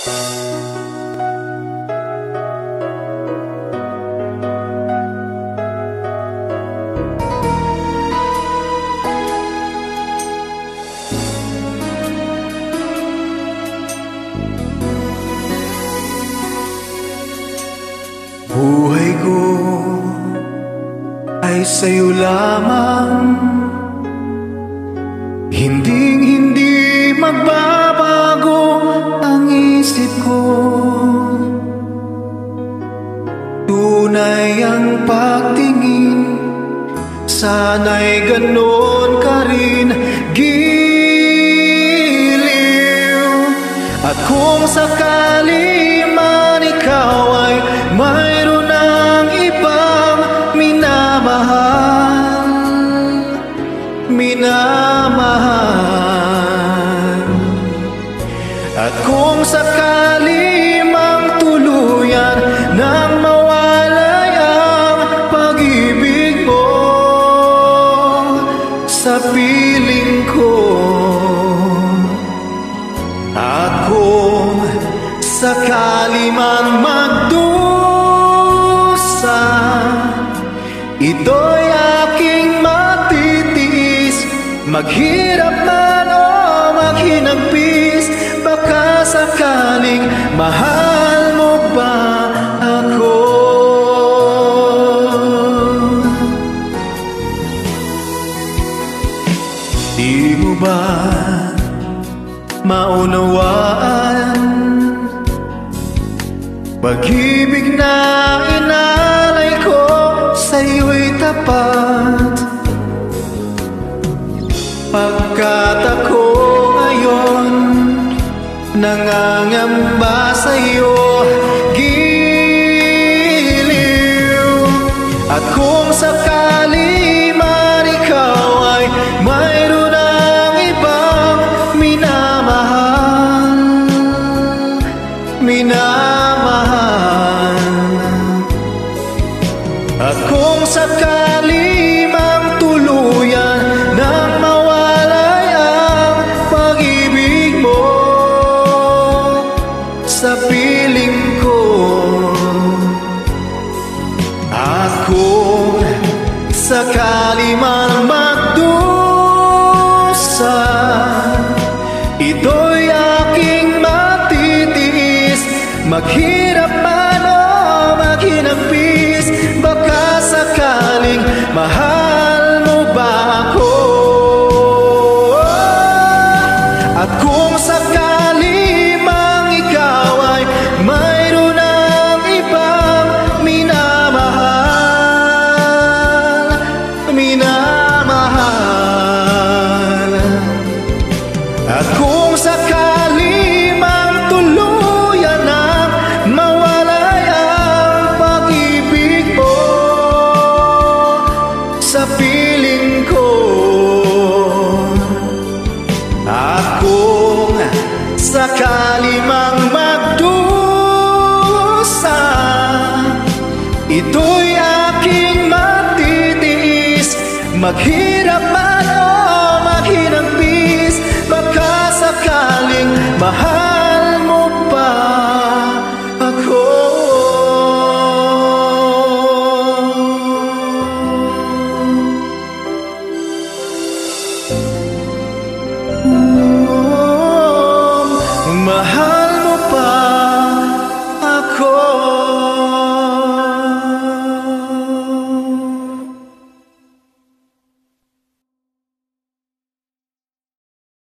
Buhay ko ay sa'yo lamang, hindi magbabago ang isip ko. Tunay ang pagtingin, sana'y ganon ka rin, giliw. At kung sakali man ikaw ay mayroon ng ibang minamahal, at kung sakali mang tuluyan nang mawalay ang pag-ibig mo sa piling ko, at kung sakali man magdusa, ito'y aking matitiis. Maghirap man o maghinagpis, baka sakaling mahal mo ba ako? Di mo ba maunawaan pag-ibig na inalay ko sa'yo'y tapat? Pagkat ako ngayon nangangamba sa'yo, giliw. At kung sakali man ikaw ay mayroon ng ibang minamahal, at kung sakali mang tuluyan nang mawalay ang pag-ibig mo sa piling ko, at kung sakali man magdusa, ito'y aking matitiis. Maghirap man o maghinagpis, baka sakaling mahal mo ba ako? At kung sakali mang ikaw ay mayroon ng ibang minamahal, at kung sakali mang tuluyan na mawalay ang pag-ibig mo sa piling ko, at kung sakali mang magdusa, ito'y aking matitiis. Maghirap